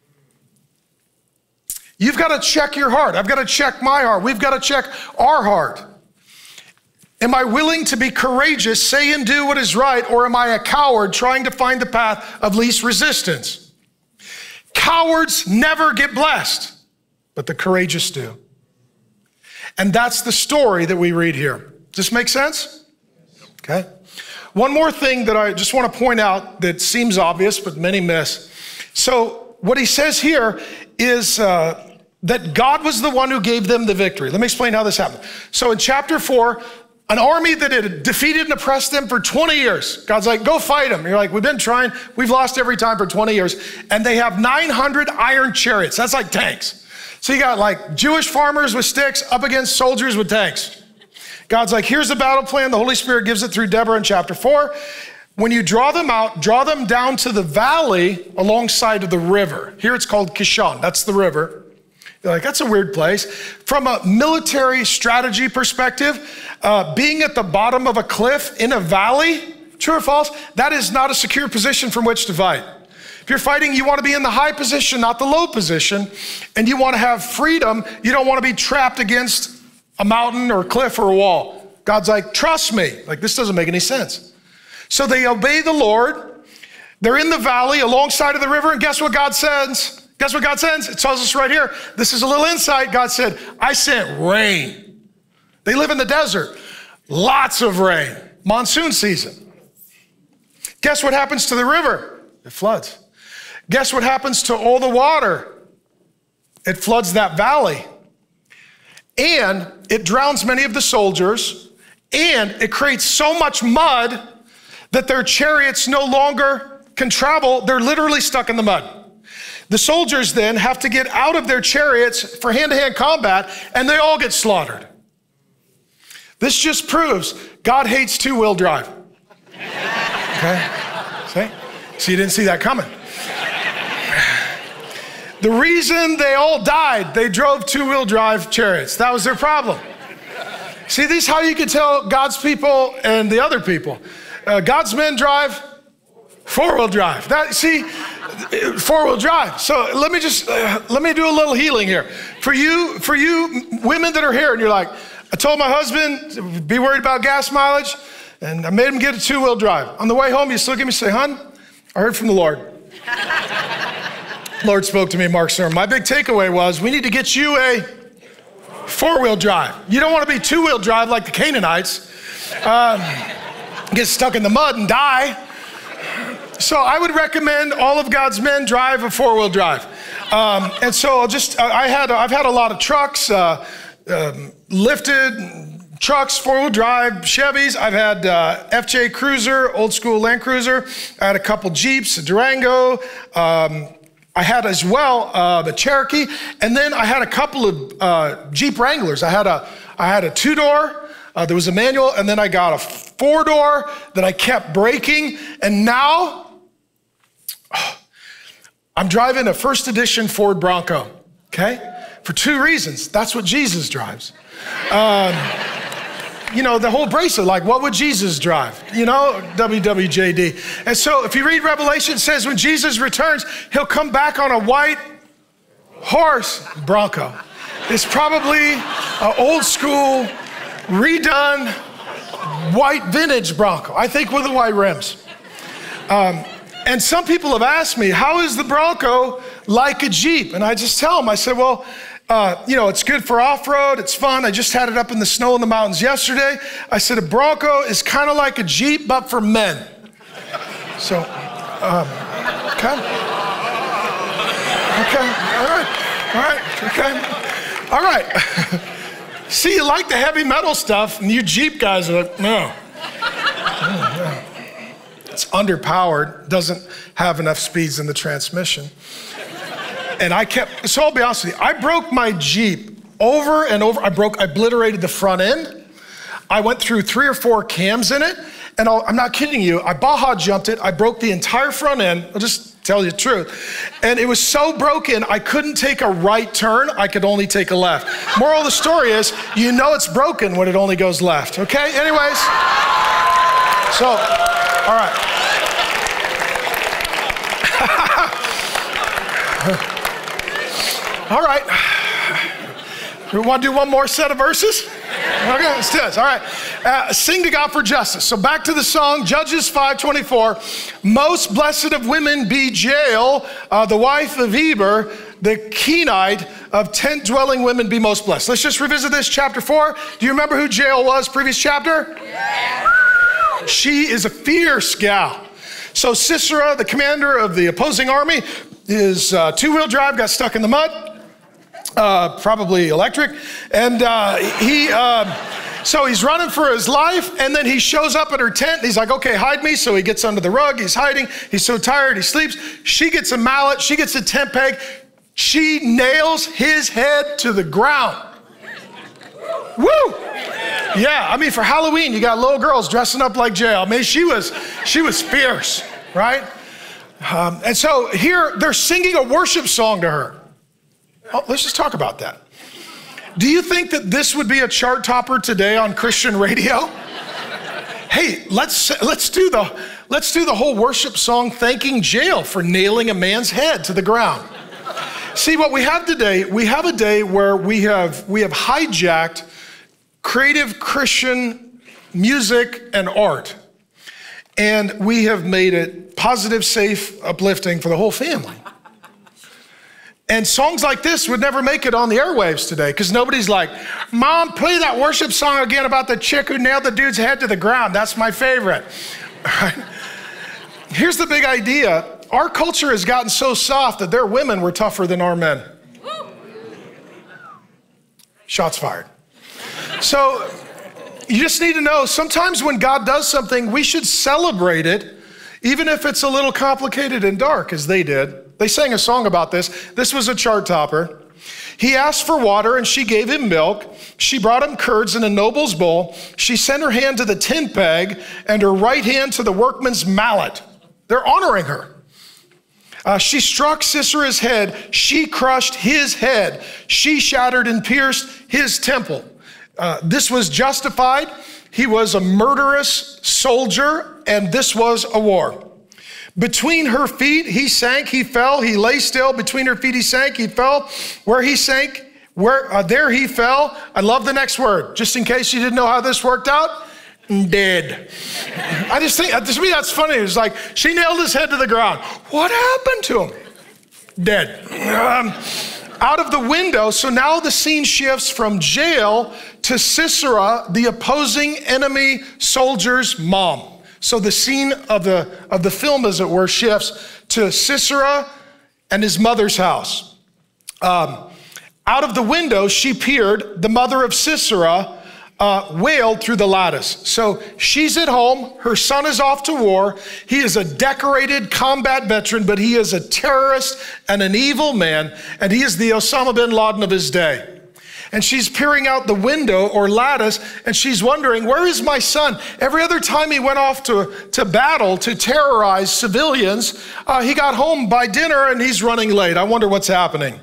You've got to check your heart. I've got to check my heart. We've got to check our heart. Am I willing to be courageous, say and do what is right, or am I a coward trying to find the path of least resistance? Cowards never get blessed, but the courageous do. And that's the story that we read here. Does this make sense? Okay. One more thing that I just want to point out that seems obvious, but many miss. So what he says here is uh, that God was the one who gave them the victory. Let me explain how this happened. So in chapter four, an army that had defeated and oppressed them for twenty years. God's like, go fight them. You're like, we've been trying. We've lost every time for twenty years. And they have nine hundred iron chariots. That's like tanks. So you got like Jewish farmers with sticks up against soldiers with tanks. God's like, here's the battle plan. The Holy Spirit gives it through Deborah in chapter four. When you draw them out, draw them down to the valley alongside of the river. Here it's called Kishon. That's the river. You're like, that's a weird place. From a military strategy perspective, uh, being at the bottom of a cliff in a valley, true or false, that is not a secure position from which to fight. If you're fighting, you want to be in the high position, not the low position, and you want to have freedom. You don't want to be trapped against a mountain or a cliff or a wall. God's like, trust me. Like, this doesn't make any sense. So they obey the Lord. They're in the valley alongside of the river, and guess what God says? Guess what God says? It tells us right here. This is a little insight. God said, I sent rain. They live in the desert. Lots of rain. Monsoon season. Guess what happens to the river? It floods. Guess what happens to all the water? It floods that valley. And it drowns many of the soldiers. And it creates so much mud that their chariots no longer can travel. They're literally stuck in the mud. The soldiers then have to get out of their chariots for hand-to-hand combat, and they all get slaughtered. This just proves God hates two-wheel drive. Okay? See? So you didn't see that coming. The reason they all died, they drove two-wheel drive chariots. That was their problem. See, this is how you can tell God's people and the other people. Uh, God's men drive four-wheel drive. That, see, four-wheel drive. So let me just, uh, let me do a little healing here. For you, for you women that are here and you're like, I told my husband, be worried about gas mileage, and I made him get a two-wheel drive. On the way home, you still give me, say, hun, I heard from the Lord. Lord spoke to me in Mark's sermon. My big takeaway was we need to get you a four-wheel drive. You don't want to be two-wheel drive like the Canaanites, um, get stuck in the mud and die. So I would recommend all of God's men drive a four-wheel drive. Um, and so I'll just, I had, I've had a lot of trucks, uh, um, lifted trucks, four-wheel drive, Chevys. I've had uh, F J Cruiser, old school Land Cruiser. I had a couple Jeeps, a Durango. Um, I had as well uh, the Cherokee, and then I had a couple of uh, Jeep Wranglers. I had a, I had a two-door, uh, there was a manual, and then I got a four-door that I kept breaking, and now oh, I'm driving a first edition Ford Bronco, okay? For two reasons. That's what Jesus drives. Um, You know, the whole bracelet, like, what would Jesus drive? You know, W W J D. And so if you read Revelation, it says when Jesus returns, he'll come back on a white horse Bronco. It's probably an old school, redone, white vintage Bronco, I think with the white rims. Um, and some people have asked me, how is the Bronco like a Jeep? And I just tell them, I said, well, Uh, you know, it's good for off-road. It's fun. I just had it up in the snow in the mountains yesterday. I said a Bronco is kind of like a Jeep, but for men. So, um, okay. Okay, all right, all right, okay. All right. See, you like the heavy metal stuff, and you Jeep guys are like, no. Oh, no. It's underpowered, doesn't have enough speeds in the transmission. And I kept, so I'll be honest with you, I broke my Jeep over and over. I broke, I obliterated the front end. I went through three or four cams in it. And I'll, I'm not kidding you, I Baja jumped it. I broke the entire front end. I'll just tell you the truth. And it was so broken, I couldn't take a right turn. I could only take a left. Moral of the story is, you know it's broken when it only goes left. Okay, anyways. So, all right. All right, we want to do one more set of verses? Okay, let's do this, all right. Uh, sing to God for justice. So back to the song, Judges five twenty-four. Most blessed of women be Jael, uh, the wife of Eber, the Kenite, of tent-dwelling women be most blessed. Let's just revisit this, chapter four. Do you remember who Jael was, previous chapter? Yeah. She is a fierce gal. So Sisera, the commander of the opposing army, his uh, two-wheel drive got stuck in the mud. Uh, probably electric. And uh, he, uh, so he's running for his life, and then he shows up at her tent. And he's like, okay, hide me. So he gets under the rug. He's hiding. He's so tired. He sleeps. She gets a mallet. She gets a tent peg. She nails his head to the ground. Woo! Yeah, I mean, for Halloween, you got little girls dressing up like Jael. I mean, she was, she was fierce, right? Um, and so here, they're singing a worship song to her. Oh, let's just talk about that. Do you think that this would be a chart topper today on Christian radio? Hey, let's let's do the let's do the whole worship song thanking Jael for nailing a man's head to the ground. See, what we have today, we have a day where we have, we have hijacked creative Christian music and art, and we have made it positive, safe, uplifting for the whole family. And songs like this would never make it on the airwaves today because nobody's like, Mom, play that worship song again about the chick who nailed the dude's head to the ground. That's my favorite. Right? Here's the big idea. Our culture has gotten so soft that their women were tougher than our men. Shots fired. So you just need to know, sometimes when God does something, we should celebrate it, even if it's a little complicated and dark, as they did. They sang a song about this. This was a chart topper. He asked for water and she gave him milk. She brought him curds in a noble's bowl. She sent her hand to the tin peg and her right hand to the workman's mallet. They're honoring her. Uh, she struck Sisera's head. She crushed his head. She shattered and pierced his temple. Uh, this was justified. He was a murderous soldier, and this was a war. Between her feet, he sank, he fell, he lay still. Between her feet, he sank, he fell. Where he sank, where uh, there he fell. I love the next word, just in case you didn't know how this worked out. Dead. I just think, to me, that's funny. It's like, she nailed his head to the ground. What happened to him? Dead. Um, out of the window, so now the scene shifts from Jael to Sisera, the opposing enemy soldier's mom. So the scene of the, of the film, as it were, shifts to Sisera and his mother's house. Um, out of the window, she peered. The mother of Sisera uh, wailed through the lattice. So she's at home. Her son is off to war. He is a decorated combat veteran, but he is a terrorist and an evil man, and he is the Osama bin Laden of his day. And she's peering out the window or lattice, and she's wondering, where is my son? Every other time he went off to, to battle, to terrorize civilians, uh, he got home by dinner and he's running late. I wonder what's happening.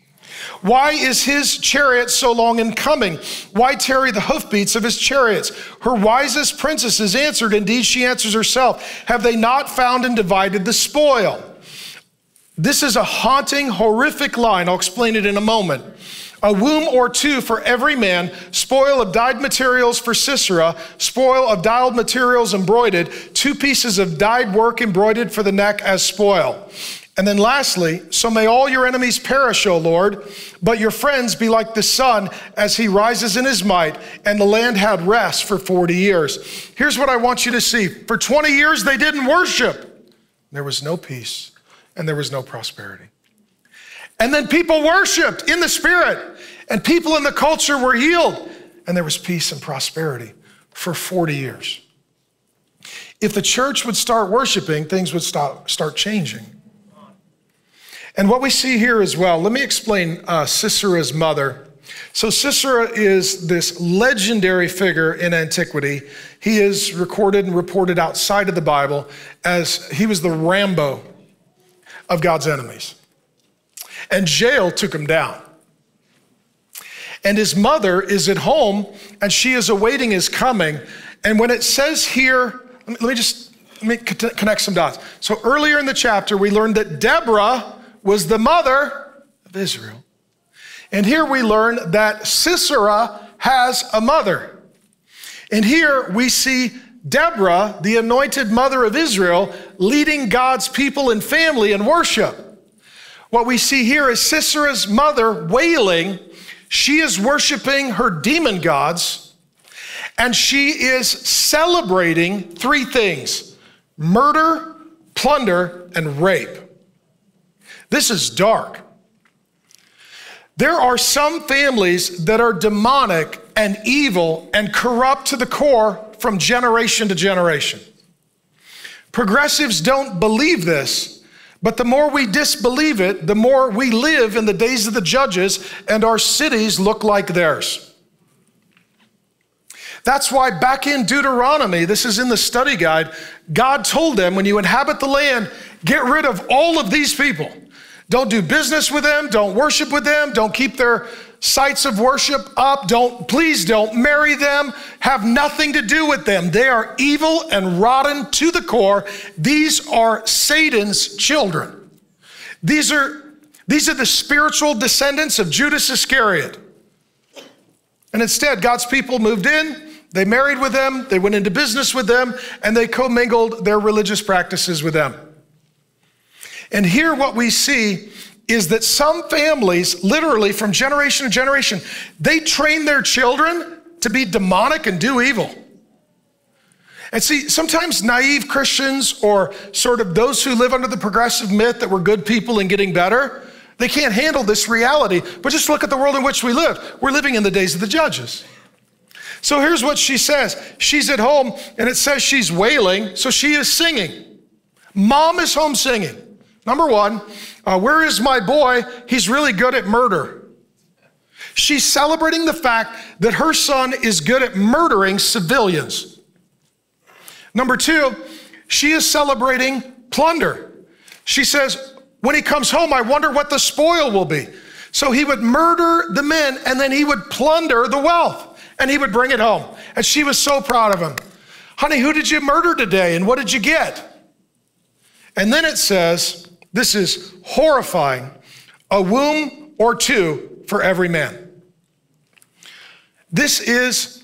Why is his chariot so long in coming? Why tarry the hoofbeats of his chariots? Her wisest princesses answered, indeed she answers herself, have they not found and divided the spoil? This is a haunting, horrific line. I'll explain it in a moment. A womb or two for every man, spoil of dyed materials for Sisera, spoil of dyed materials embroidered, two pieces of dyed work embroidered for the neck as spoil. And then lastly, so may all your enemies perish, O Lord, but your friends be like the sun as he rises in his might, and the land had rest for forty years. Here's what I want you to see. For twenty years, they didn't worship. There was no peace, and there was no prosperity. And then people worshiped in the spirit, and people in the culture were healed, and there was peace and prosperity for forty years. If the church would start worshiping, things would start, start changing. And what we see here as well, let me explain uh, Sisera's mother. So Sisera is this legendary figure in antiquity. He is recorded and reported outside of the Bible as he was the Rambo of God's enemies. And Jael took him down. And his mother is at home, and she is awaiting his coming. And when it says here, let me, let me just let me connect some dots. So earlier in the chapter, we learned that Deborah was the mother of Israel. And here we learn that Sisera has a mother. And here we see Deborah, the anointed mother of Israel, leading God's people and family in worship. What we see here is Sisera's mother wailing. She is worshiping her demon gods, and she is celebrating three things: murder, plunder, and rape. This is dark. There are some families that are demonic and evil and corrupt to the core from generation to generation. Progressives don't believe this, but the more we disbelieve it, the more we live in the days of the judges and our cities look like theirs. That's why back in Deuteronomy, this is in the study guide, God told them, when you inhabit the land, get rid of all of these people. Don't do business with them, don't worship with them, don't keep their sites of worship up. Don't, please don't marry them. Have nothing to do with them. They are evil and rotten to the core. These are Satan's children. These are, these are the spiritual descendants of Judas Iscariot. And instead, God's people moved in, they married with them, they went into business with them, and they commingled their religious practices with them. And here what we see is that some families, literally from generation to generation, they train their children to be demonic and do evil. And see, sometimes naive Christians or sort of those who live under the progressive myth that we're good people and getting better, they can't handle this reality. But just look at the world in which we live. We're living in the days of the judges. So here's what she says. She's at home, and it says she's wailing, so she is singing. Mom is home singing. Number one, uh, where is my boy? He's really good at murder. She's celebrating the fact that her son is good at murdering civilians. Number two, she is celebrating plunder. She says, when he comes home, I wonder what the spoil will be. So he would murder the men, and then he would plunder the wealth, and he would bring it home. And she was so proud of him. Honey, who did you murder today, and what did you get? And then it says, this is horrifying, a womb or two for every man. This is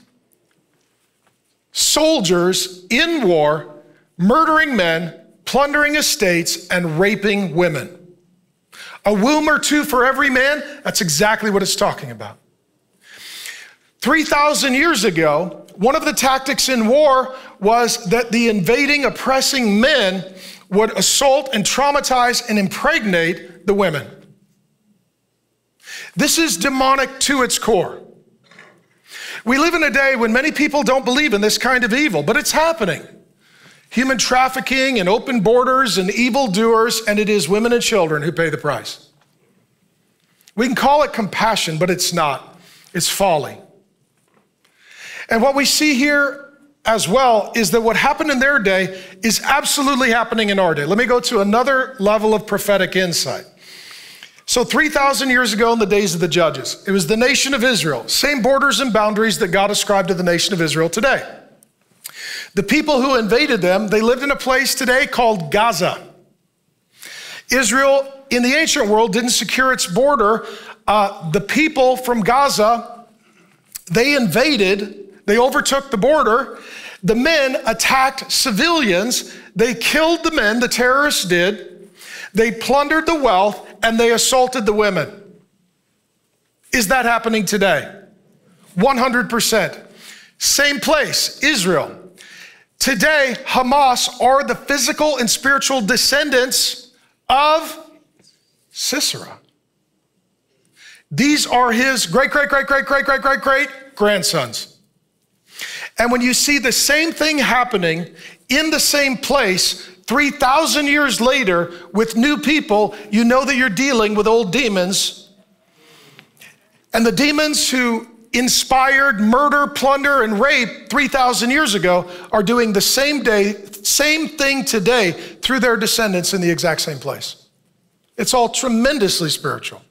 soldiers in war, murdering men, plundering estates, and raping women. A womb or two for every man, that's exactly what it's talking about. three thousand years ago, one of the tactics in war was that the invading, oppressing men would assault and traumatize and impregnate the women. This is demonic to its core. We live in a day when many people don't believe in this kind of evil, but it's happening. Human trafficking and open borders and evildoers, and it is women and children who pay the price. We can call it compassion, but it's not. It's folly. And what we see here as well is that what happened in their day is absolutely happening in our day. Let me go to another level of prophetic insight. So three thousand years ago in the days of the judges, it was the nation of Israel, same borders and boundaries that God ascribed to the nation of Israel today. The people who invaded them, they lived in a place today called Gaza. Israel in the ancient world didn't secure its border. Uh, the people from Gaza, they invaded, they overtook the border. The men attacked civilians. They killed the men, the terrorists did. They plundered the wealth, and they assaulted the women. Is that happening today? one hundred percent. Same place, Israel. Today, Hamas are the physical and spiritual descendants of Sisera. These are his great, great, great, great, great, great, great, great grandsons. And when you see the same thing happening in the same place three thousand years later with new people, you know that you're dealing with old demons. And the demons who inspired murder, plunder, and rape three thousand years ago are doing the same day, same thing today through their descendants in the exact same place. It's all tremendously spiritual.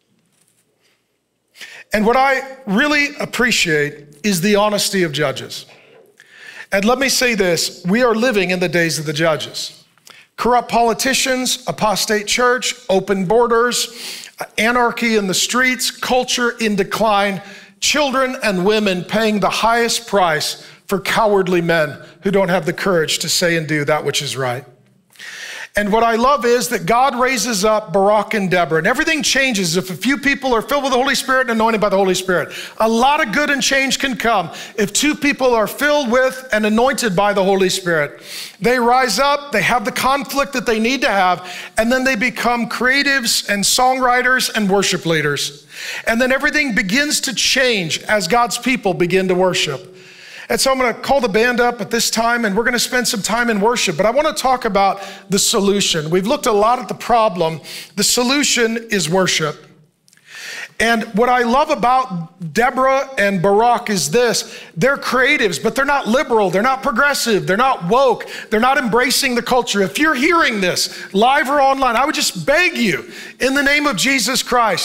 And what I really appreciate is the honesty of judges. And let me say this, we are living in the days of the judges. Corrupt politicians, apostate church, open borders, anarchy in the streets, culture in decline, children and women paying the highest price for cowardly men who don't have the courage to say and do that which is right. And what I love is that God raises up Barak and Deborah, and everything changes if a few people are filled with the Holy Spirit and anointed by the Holy Spirit. A lot of good and change can come if two people are filled with and anointed by the Holy Spirit. They rise up, they have the conflict that they need to have, and then they become creatives and songwriters and worship leaders. And then everything begins to change as God's people begin to worship. And so I'm going to call the band up at this time, and we're going to spend some time in worship. But I want to talk about the solution. We've looked a lot at the problem. The solution is worship. And what I love about Deborah and Barak is this. They're creatives, but they're not liberal. They're not progressive. They're not woke. They're not embracing the culture. If you're hearing this live or online, I would just beg you in the name of Jesus Christ,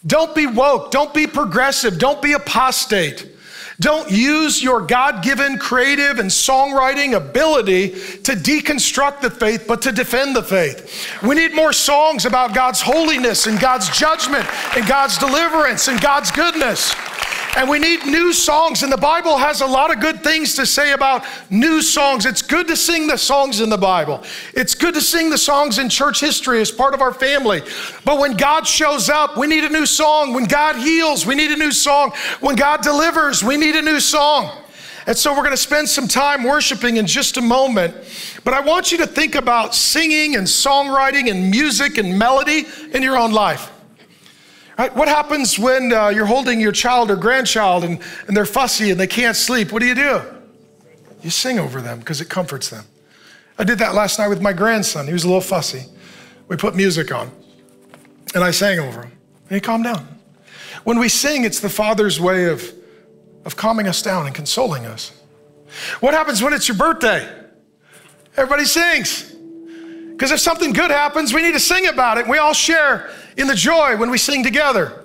Don't be woke. Don't be progressive. Don't be apostate. Don't use your God-given creative and songwriting ability to deconstruct the faith, but to defend the faith. We need more songs about God's holiness and God's judgment and God's deliverance and God's goodness. And we need new songs, and the Bible has a lot of good things to say about new songs. It's good to sing the songs in the Bible. It's good to sing the songs in church history as part of our family. But when God shows up, we need a new song. When God heals, we need a new song. When God delivers, we need a new song. And so we're going to spend some time worshiping in just a moment. But I want you to think about singing and songwriting and music and melody in your own life. Right? What happens when uh, you're holding your child or grandchild and, and they're fussy and they can't sleep? What do you do? You sing over them because it comforts them. I did that last night with my grandson. He was a little fussy. We put music on and I sang over him and he calmed down. When we sing, it's the Father's way of, of calming us down and consoling us. What happens when it's your birthday? Everybody sings. Because if something good happens, we need to sing about it. We all share in the joy when we sing together.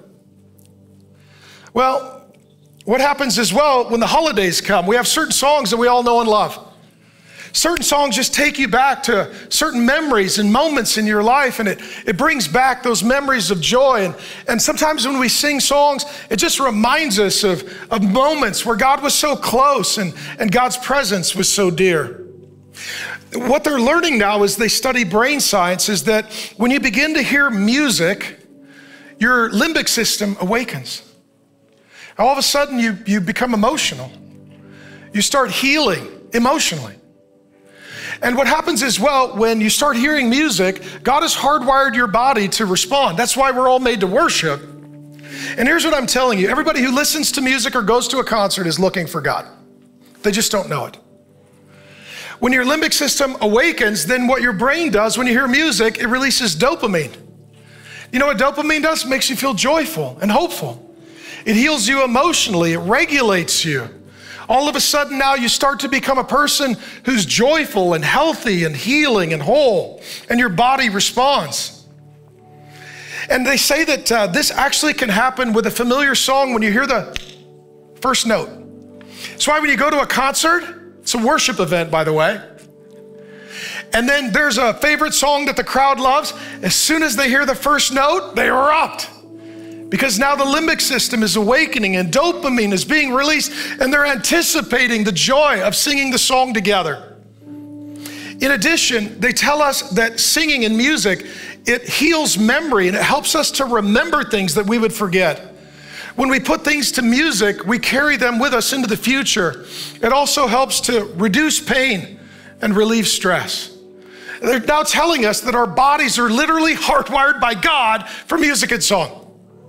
Well, what happens as well when the holidays come? We have certain songs that we all know and love. Certain songs just take you back to certain memories and moments in your life, and it, it brings back those memories of joy. And, and sometimes when we sing songs, it just reminds us of, of moments where God was so close and, and God's presence was so dear. What they're learning now as they study brain science is that when you begin to hear music, your limbic system awakens. All of a sudden, you, you become emotional. You start healing emotionally. And what happens as well, when you start hearing music, God has hardwired your body to respond. That's why we're all made to worship. And here's what I'm telling you. Everybody who listens to music or goes to a concert is looking for God. They just don't know it. When your limbic system awakens, then what your brain does when you hear music, it releases dopamine. You know what dopamine does? It makes you feel joyful and hopeful. It heals you emotionally. It regulates you. All of a sudden now you start to become a person who's joyful and healthy and healing and whole, and your body responds. And they say that uh, this actually can happen with a familiar song when you hear the first note. That's why when you go to a concert, it's a worship event, by the way. And then there's a favorite song that the crowd loves. As soon as they hear the first note, they erupt. Because now the limbic system is awakening and dopamine is being released and they're anticipating the joy of singing the song together. In addition, they tell us that singing and music, it heals memory and it helps us to remember things that we would forget. When we put things to music, we carry them with us into the future. It also helps to reduce pain and relieve stress. They're now telling us that our bodies are literally hardwired by God for music and song.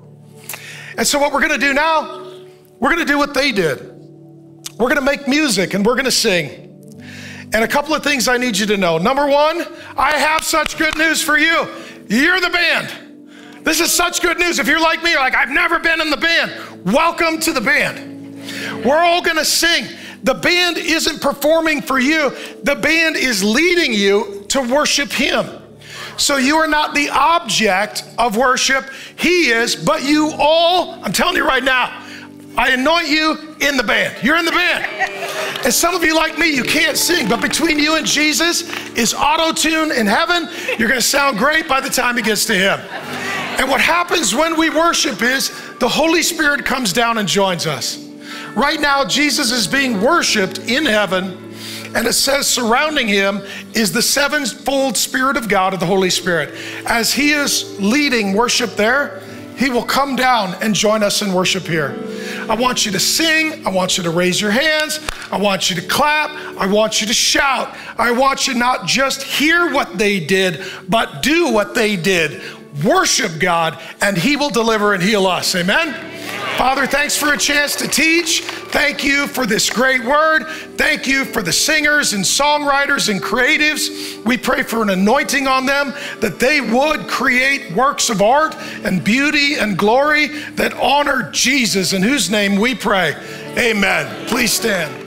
And so what we're gonna do now, we're gonna do what they did. We're gonna make music and we're gonna sing. And a couple of things I need you to know. Number one, I have such good news for you. You're the band. This is such good news. If you're like me, you're like, I've never been in the band. Welcome to the band. We're all gonna sing. The band isn't performing for you. The band is leading you to worship Him. So you are not the object of worship. He is, but you all, I'm telling you right now, I anoint you in the band. You're in the band. And some of you like me, you can't sing, but between you and Jesus is auto-tune in heaven. You're gonna sound great by the time it gets to Him. And what happens when we worship is the Holy Spirit comes down and joins us. Right now, Jesus is being worshiped in heaven, and it says surrounding Him is the sevenfold Spirit of God, of the Holy Spirit. As He is leading worship there, He will come down and join us in worship here. I want you to sing. I want you to raise your hands. I want you to clap. I want you to shout. I want you not just hear what they did, but do what they did. Worship God, and He will deliver and heal us. Amen? Father, thanks for a chance to teach. Thank you for this great word. Thank you for the singers and songwriters and creatives. We pray for an anointing on them, that they would create works of art and beauty and glory that honor Jesus, in whose name we pray. Amen. Please stand.